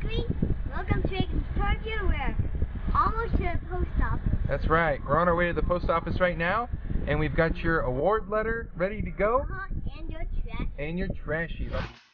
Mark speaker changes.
Speaker 1: Zachary. Welcome to Reagan's Toy Review. We're almost to the post office.
Speaker 2: That's right. We're on our way to the post office right now, and we've got your award letter ready to go.
Speaker 1: And your trash.
Speaker 2: And your Trashies.